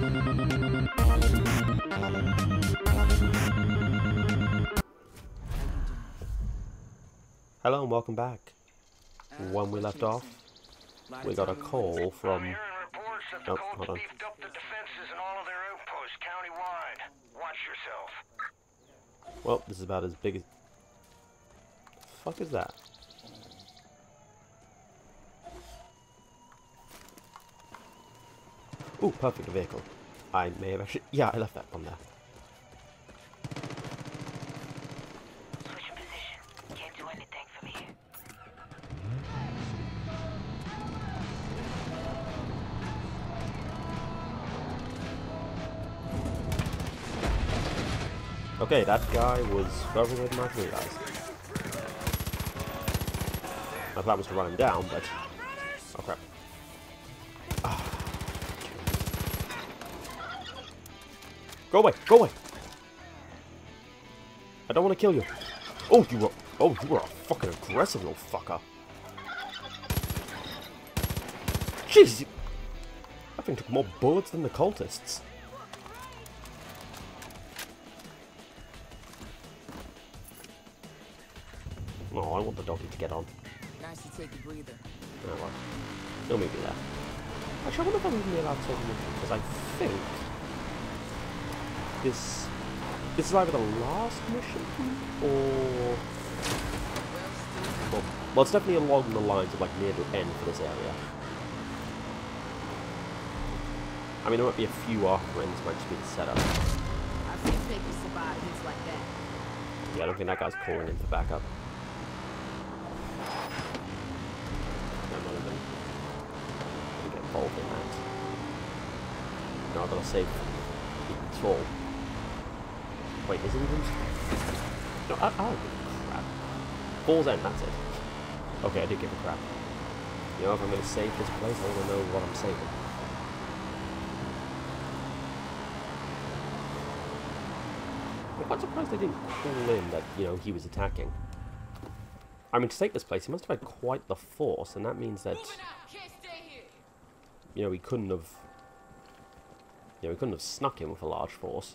Hello and welcome back. When we left off, we got a call from... Oh, hold on. Well, this is about as big as... The fuck is that? Ooh, perfect vehicle. I may have actually... Yeah, I left that one there. Okay, that guy was further away than I realized. My plan was to run him down, but... Oh crap. Ah. Go away! Go away! I don't want to kill you. Oh, you were a fucking aggressive little fucker. Jeez! That thing took more bullets than the cultists. Oh, I want the doggy to get on. Nice to take a breather. Oh well. No maybe there. Actually, I wonder if I'm even allowed to take him with me, because I think this is either the last mission or well, it's definitely along the lines of like near the end for this area. I mean, there might be a few after ends, might just be the setup. I've seen papers survive hits like that. Yeah, I don't think that guy's calling in for backup. Get involved in that. No, I've got to save control. Wait, is it even? No, I don't give a crap. Ball's end, that's it. Okay, I did give a crap. You know, if I'm going to save this place, I want to know what I'm saving. I'm quite surprised they didn't call in that, you know, he was attacking. I mean, to take this place, he must have had quite the force, and that means that, you know, he couldn't have, snuck in with a large force.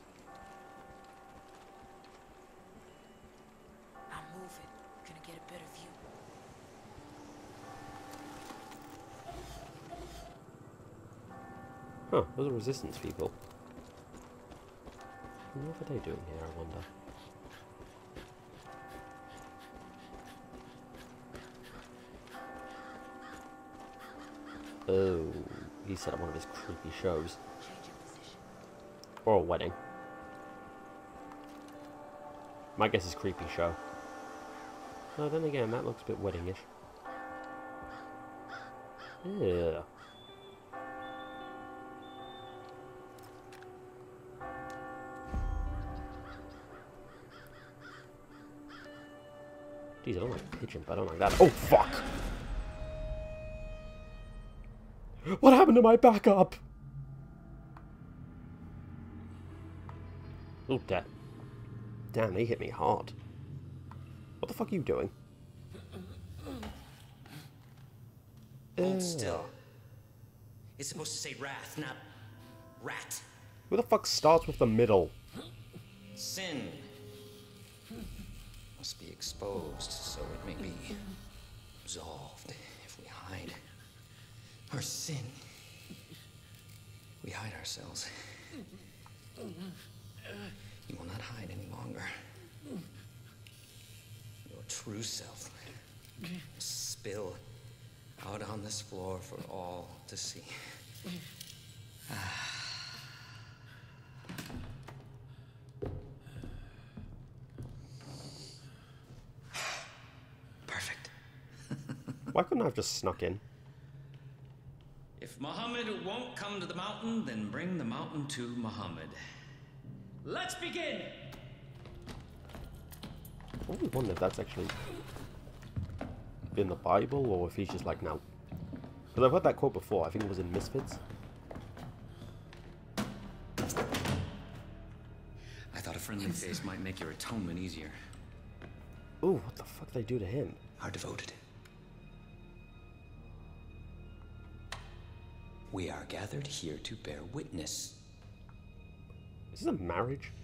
I'm moving. Gonna get a better view. Huh, those are resistance people. What are they doing here, I wonder? Oh, he set up one of his creepy shows. Or a wedding. My guess is creepy show. Oh, then again, that looks a bit weddingish. Yeah. Jeez, I don't like pigeon, but I don't like that. Oh, fuck! What happened to my backup? Oh, damn. Damn, they hit me hard. What the fuck are you doing? Hold still. It's supposed to say wrath, not rat. Who the fuck starts with the middle? Sin must be exposed, so it may be absolved if we hide our sin. We hide ourselves. You will not hide any longer. Your true self will spill out on this floor for all to see. Perfect. Why couldn't I have just snuck in? If Muhammad won't come to the mountain, then bring the mountain to Muhammad. Let's begin! I always wonder if that's actually in the Bible, or if he's just like, no. Because I've heard that quote before, I think it was in Misfits. I thought a friendly face might make your atonement easier. Ooh, what the fuck did they do to him? Are devoted. We are gathered here to bear witness Is this a marriage?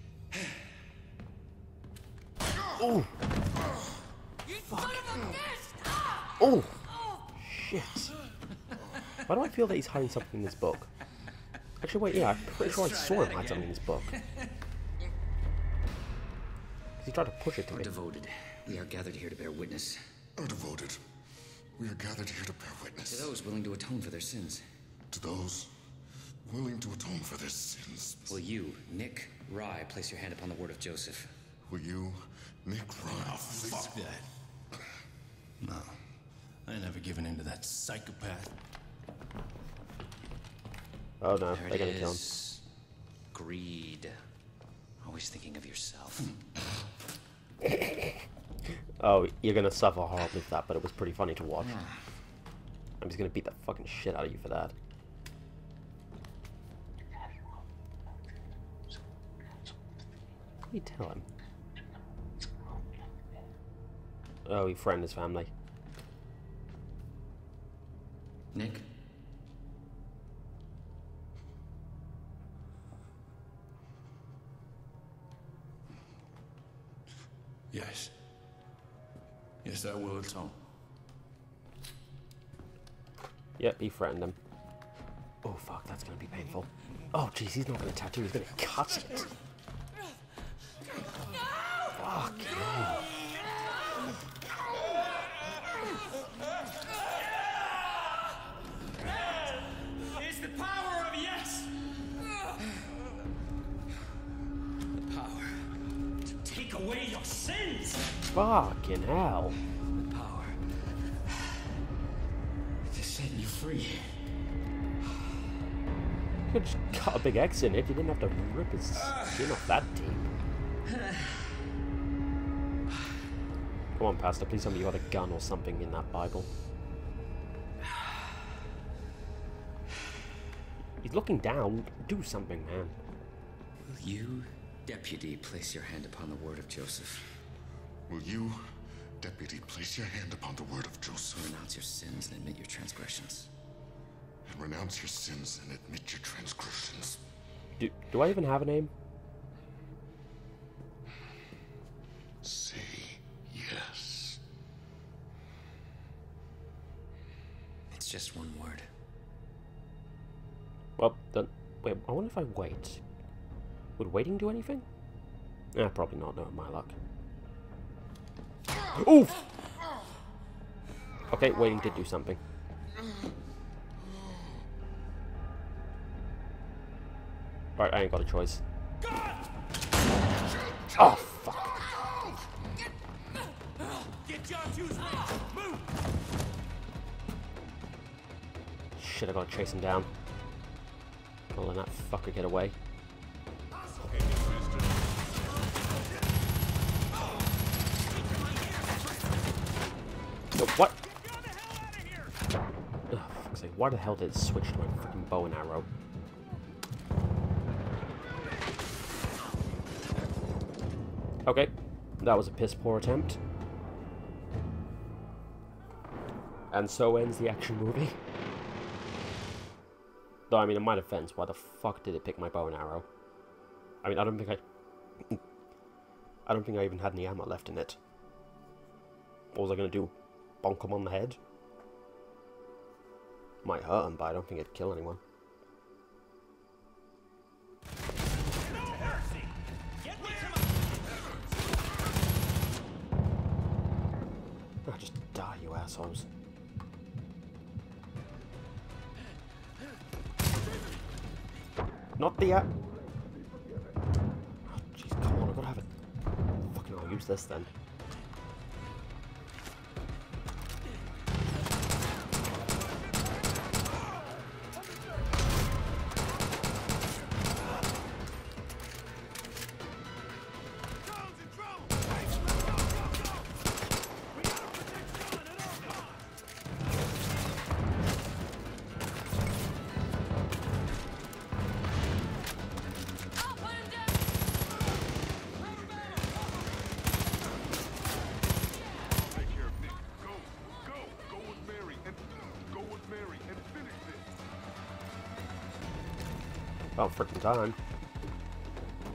Oh! Fuck. Oh! Shit. Why do I feel that he's hiding something in this book? Actually, wait, yeah, I'm pretty sure I saw him hide something in this book. He tried to push it to me. Devoted. We are gathered here to bear witness. Are devoted. We are gathered here to bear witness. To those willing to atone for their sins. To those willing to atone for their sins. Will you, Nick Rye, place your hand upon the word of Joseph? Will you, Nick Rye? Oh, fuck that. No. I ain't never given in to that psychopath. Oh no, There they're gonna it kill him. is. Greed. Always thinking of yourself. Oh, you're gonna suffer horribly for that, but it was pretty funny to watch. I'm just gonna beat the fucking shit out of you for that. What do you tell him? Oh, he frightened his family. Nick? Yes. Yes, I will atone. Yep, he threatened him. Oh fuck, that's gonna be painful. Oh jeez, he's not gonna tattoo, he's gonna cut it. Fuck no. It's the power of yes! The power to take away your sins! Fucking hell. The power to set you free. You could just cut a big X in it, you didn't have to rip his skin off that deep. Come on, Pastor, please tell me you got a gun or something in that Bible. He's looking down. Do something, man. Will you, deputy, place your hand upon the word of Joseph? Will you, deputy, place your hand upon the word of Joseph? Renounce your sins and admit your transgressions. And renounce your sins and admit your transgressions. Do I even have a name? Say yes. It's just one word. Well, then, wait, I wonder if I wait. Would waiting do anything? Probably not, no, my luck. Oof! Okay, waiting did do something. Right, I ain't got a choice. Oh, fuck. Shit, I gotta chase him down. Gotta let that fucker get away. No, what? Ugh, fuck's sake, why the hell did it switch to my freaking bow and arrow? Okay, that was a piss poor attempt. And so ends the action movie. Though, I mean, in my defense, why the fuck did it pick my bow and arrow? I mean, I don't think I even had any ammo left in it. What was I gonna do? Bonk him on the head? Might hurt him, but I don't think it'd kill anyone. Ah, just die, you assholes. Not the Oh, jeez, come on, I gotta have it. Fucking I'll use this then. About freaking time.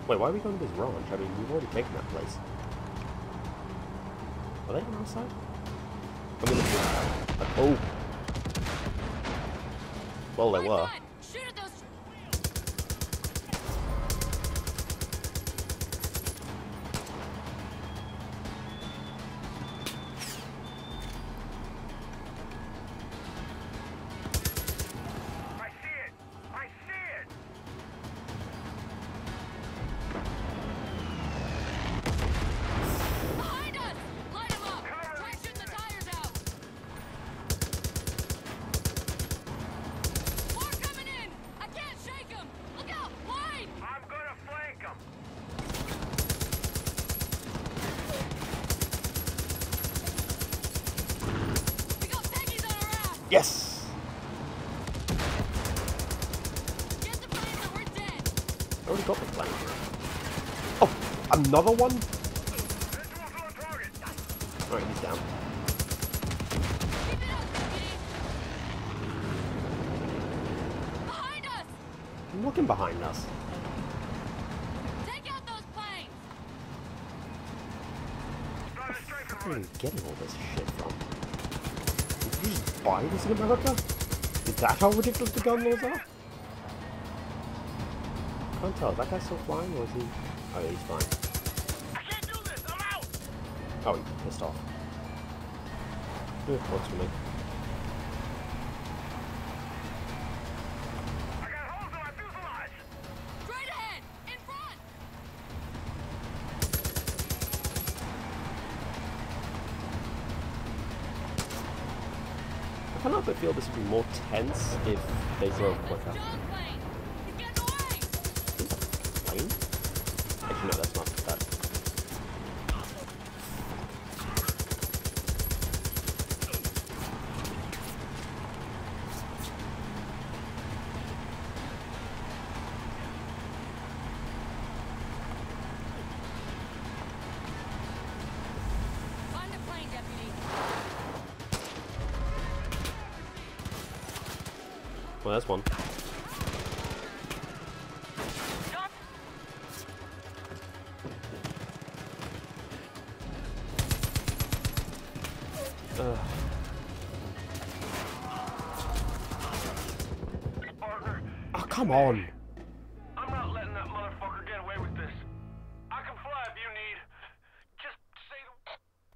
Wait, why are we going to this ranch? I mean, we've already taken that place. Are they on our side? I'm gonna shoot. Oh! Well, they were. Shoot at those. I see it! I see it! Behind us! Light them up! Try shooting the tires out! More coming in! I can't shake them! Look out! Wide! I'm gonna flank them! We got Peggy's on our ass! Yes! Get the plane or we're dead! I already got the plane. Oh! Another one? This one's on target! Alright, he's down. Keep it up, Deputy! Behind us! I'm looking behind us. Take out those planes! Start a strafing Where are run! you getting all this shit from? Did you just buy this in America? Is that how ridiculous the gun laws are? Can't tell. Is that guy still flying or is he... Oh yeah, he's fine. I can't do this! I'm out! Oh, he's pissed off. Works for me. I got holes in my fuselage! Straight ahead! In front! I can't help but feel this would be more tense if they drove quicker. John plane! He's getting away! Plane? Actually, no, that's not that. Find the plane, Deputy! Well, that's one. Partner, Oh, come on! I'm not letting that motherfucker get away with this. I can fly if you need. Just say the...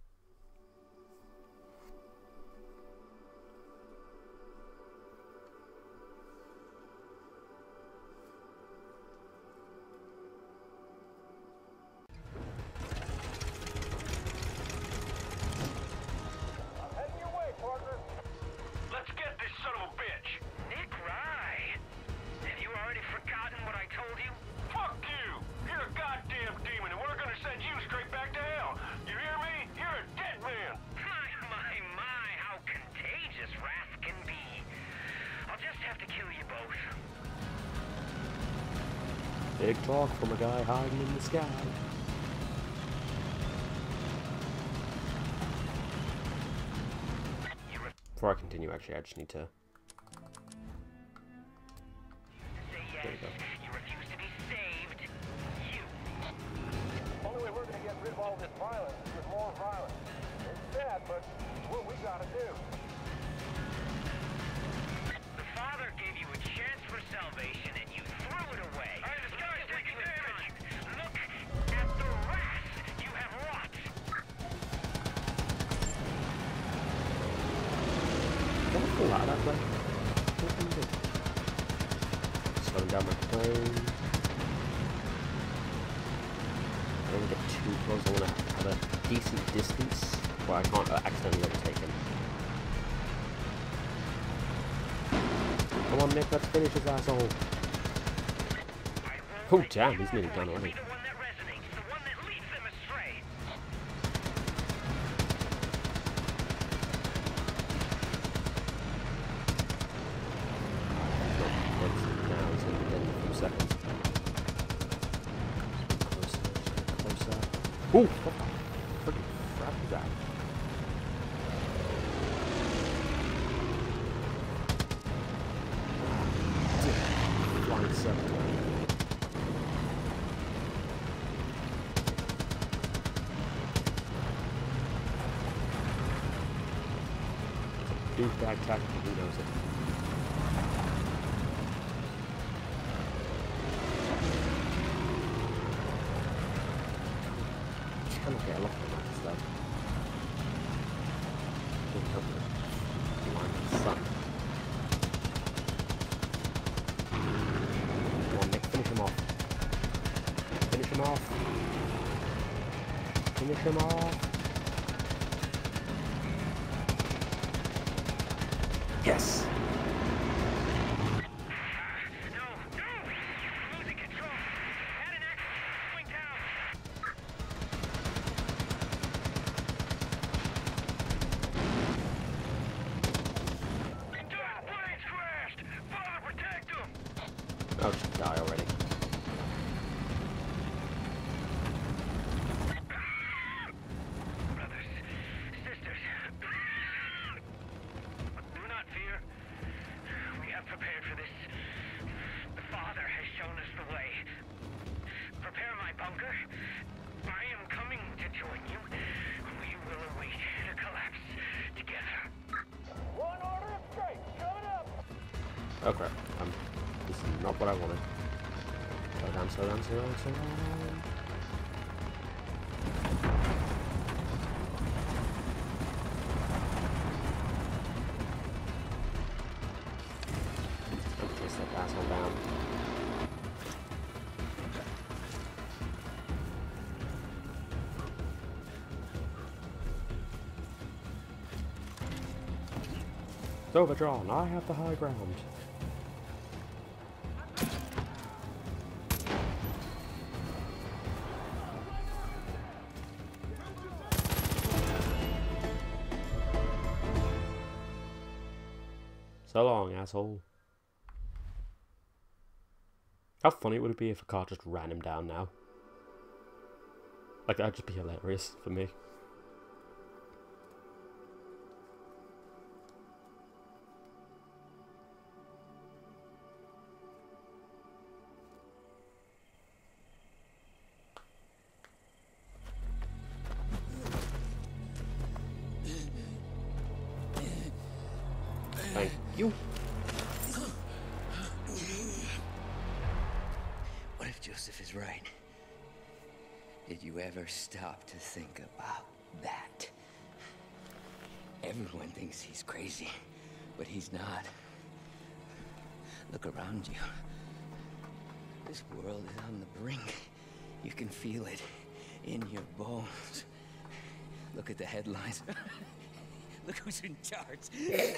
Heading your way, partner. Let's get this son of a bitch. Nick Rye. Have you already forgotten what I told you? Fuck you! You're a goddamn demon, and we're gonna send you straight back to hell. You hear me? You're a dead man. My, how contagious wrath can be. I'll just have to kill you both. Big talk from a guy hiding in the sky. Before I continue, actually, I just need to... Say yes. There you go. You refuse to be saved. You. Only way we're gonna get rid of all this violence is with more violence. It's sad, but it's what we gotta do. The Father gave you a chance for salvation, and you threw it away. All right, this guy's taking damage. Look at the wrath you have wrought. Can I pull out of that plane? Slowing down my plane. I don't want to get too close. I want to have a decent distance where I can't accidentally overtake him. Come on, Nick, let's finish his asshole. Oh, damn, he's nearly done already. The one that resonates, the one that leads them astray. Now he's going to be dead in a few seconds. Closer. Ooh, what the freaking crap is that? Flying circle. douchebag tactic, who knows it. Cannot get a lock on that stuff. Can't help it. Blind sun. Come on, Nick, finish him off. Finish him off. Finish him off. Yes! No! I'm losing control! Add an X! Going down! Dark plane's crashed! Father, protect him! Oh, just die already. Brothers, sisters, do not fear. We have prepared for this. The Father has shown us the way. Prepare my bunker. I am coming to join you. We will await the collapse together. One order of strike, coming up. Okay, this is not what I wanted. Slow down, slow down, slow down, slow down. Chase that asshole down. Overdrawn, I have the high ground. So long, asshole. How funny would it be if a car just ran him down now? Like, that'd just be hilarious for me. Thank you. What if Joseph is right? Did you ever stop to think about that? Everyone thinks he's crazy, but he's not. Look around you. This world is on the brink. You can feel it in your bones. Look at the headlines. Look who's in charge.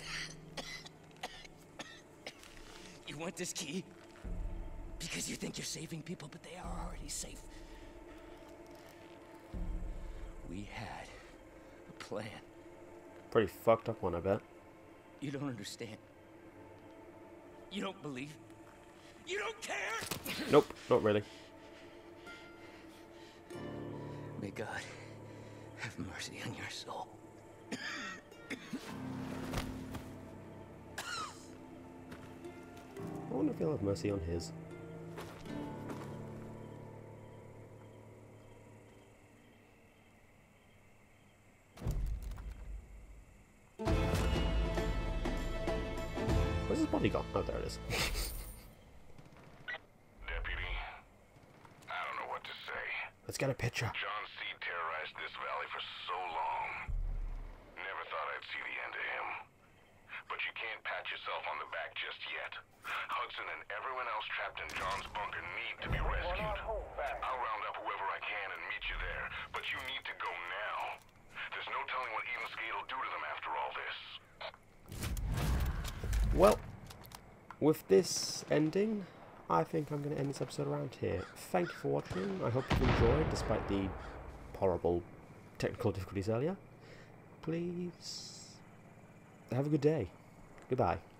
You want this key? Because you think you're saving people, but they are already safe. We had a plan. Pretty fucked up one, I bet. You don't understand. You don't believe. You don't care! Nope, not really. May God have mercy on your soul. I wonder if he'll have mercy on his. Where's his body gone? Oh, there it is. Deputy, I don't know what to say. Let's get a picture. John Seed terrorized this valley for so long. Never thought I'd see the end of him. But you can't pat yourself on the back just yet. Hudson and everyone else trapped in John's bunker need to be rescued. I'll round up whoever I can and meet you there, but you need to go now. There's no telling what Eden Skate will do to them after all this. Well, with this ending, I think I'm going to end this episode around here. Thank you for watching. I hope you enjoyed, despite the horrible technical difficulties earlier. Please have a good day. Goodbye.